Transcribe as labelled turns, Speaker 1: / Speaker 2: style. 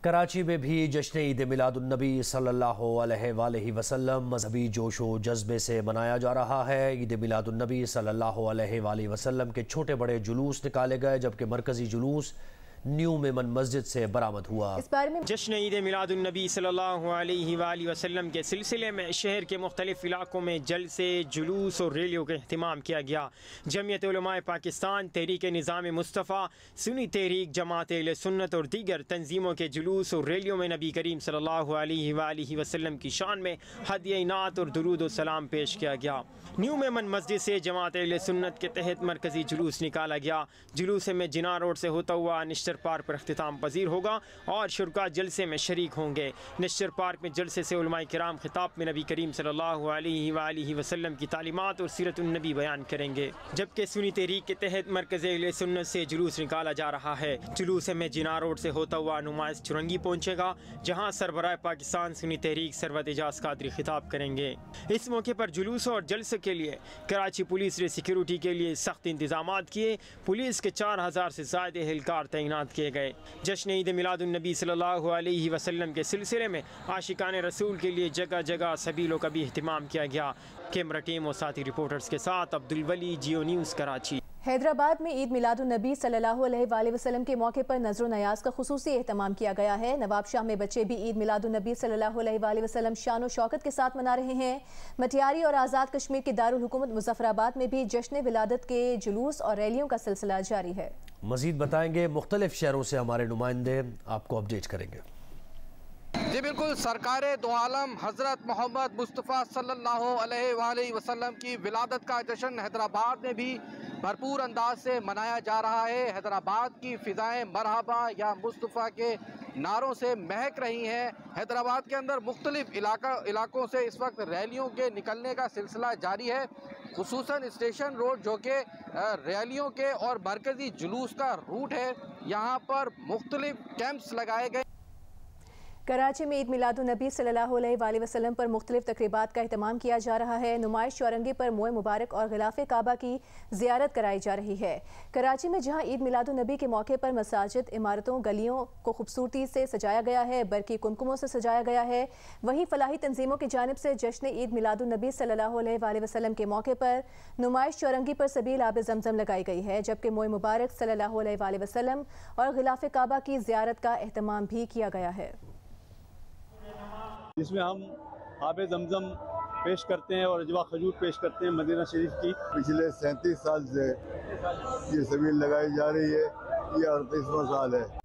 Speaker 1: कराची में भी जश्न ईद मिलादुन्नबी सल्लल्लाहु अलैहि वसल्लम मजहबी जोशो जज्बे से मनाया जा रहा है। ईद मिलादुन्नबी सल्लल्लाहु अलैहि वसल्लम के छोटे बड़े जुलूस निकाले गए, जबकि मरकजी जुलूस न्यू मेमन मस्जिद से बरामद हुआ।
Speaker 2: इस बारे में
Speaker 3: जश्न ईद मिलादुन्नबी सल्लल्लाहु अलैहि वसल्लम के सिलसिले में शहर के मुख्तलिफ इलाकों में जलसे, जुलूस और रैलियों का अहतमाम किया गया। जमीयत उलमाए पाकिस्तान, तहरीक निज़ाम मुस्तफ़ा, सुन्नी तहरीक, जमात अहले सुन्नत और दीगर तंजीमों के जुलूस और रैलियों में नबी करीम सल्लल्लाहु अलैहि वसल्लम की शान में हदिया इनात और दुरूद और सलाम पेश किया गया। न्यू मेमन मस्जिद से जमात अहले सुन्नत के तहत मरकजी जुलूस निकाला गया। जुलूस में जिना रोड से होता हुआ निश्चर पार्क पर अख्तिताम पजीर होगा और शुरका जलसे में शरीक होंगे। निश्चर पार्क में जलसे से उलमाए किराम खिताब में नबी करीम सल्लल्लाहु अलैहि वसल्लम की तालीमात और सीरतुन नबी बयान करेंगे। जबकि सुन्नी तहरीक के तहत मरकज़ अहले सुन्नत से जुलूस निकाला जा रहा है। जुलूस में जिना रोड से होता हुआ नुमाइश चुरंगी पहुँचेगा, जहाँ सरबराह पाकिस्तान सुन्नी तहरीक सरवत एजाज कादरी खिताब करेंगे। इस मौके पर जुलूस और जलसे के लिए कराची पुलिस ने सिक्योरिटी के लिए सख्त इंतजाम किए। पुलिस के 4000 से ज़्यादा एहलकार तैनात किए गए। जश्न ईद मिलादुन्नबी सल्लल्लाहु अलैहि वसल्लम के सिलसिले में आशिकान रसूल के लिए जगह जगह सबीलों का भी एहतमाम किया गया। कैमरा टीम और साथी रिपोर्टर्स के साथ अब्दुल वली, जियो न्यूज़, कराची।
Speaker 2: हैदराबाद में ईद मिलादुन्नबी सल्लल्लाहु अलैहि वसल्लम के मौके पर नजर नयाज का खुसूसी एहतमाम किया गया है। नवाब शाह में बच्चे भी ईद मिलादुन्नबी सल्लल्लाहु अलैहि वसल्लम शान और शौकत के साथ मना रहे हैं। मटियारी और आज़ाद कश्मीर के दारुल हुकूमत मुजफ्फराबाद में भी जश्न विलादत के जुलूस और रैलियों का सिलसिला जारी है।
Speaker 1: मजीद बताएंगे, मुख्तलिफ शहरों से हमारे नुमाइंदे आपको अपडेट करेंगे।
Speaker 4: जी बिल्कुल, सरकार दो आलम हज़रत मोहम्मद मुस्तफ़ा सल्लल्लाहु अलैहि वसल्लम की विलादत का जश्न हैदराबाद में भी भरपूर अंदाज से मनाया जा रहा है। हैदराबाद की फ़िज़ाएँ मरहबा या मुस्तफ़ा के नारों से महक रही हैं। हैदराबाद के अंदर मुख्तलिफ इलाकों से इस वक्त रैलियों के निकलने का सिलसिला जारी है। खुसूसन स्टेशन रोड जो कि रैलियों के और मरकज़ी जुलूस का रूट है, यहाँ पर मुख्तलिफ कैंप्स लगाए गए।
Speaker 2: कराची में ईद मिलादुन्नबी सल्लल्लाहु अलैहि वसल्लम पर मुख्तलिफ तकरीबात का एहतमाम किया जा रहा है। नुमाइश चौरंगी पर मोए मुबारक और गिलाफ़े काबा की ज़ियारत कराई जा रही है। कराची में जहां ईद मिलादुन्नबी के मौके पर मसाजिद, इमारतों, गलियों को खूबसूरती से सजाया गया है, बरकी कुमकुमों से सजाया गया है, वहीं फलाही तंजीमों की जानिब से जश्न ईद मिलादुन्नबी सल्लल्लाहु अलैहि वसल्लम के मौके पर नुमाइश चौरंगी पर सबील आब ज़मज़म लगाई गई है, जबकि मोए मुबारक सल्लल्लाहु अलैहि वसल्लम और गिलाफ़े काबा की ज़ियारत का एहतमाम भी किया गया है,
Speaker 5: जिसमें हम आबे ज़मज़म पेश करते हैं और अजवा खजूर पेश करते हैं मदीना शरीफ की।
Speaker 6: पिछले 37 साल से ये सबील लगाई जा रही है, ये 38वां साल है।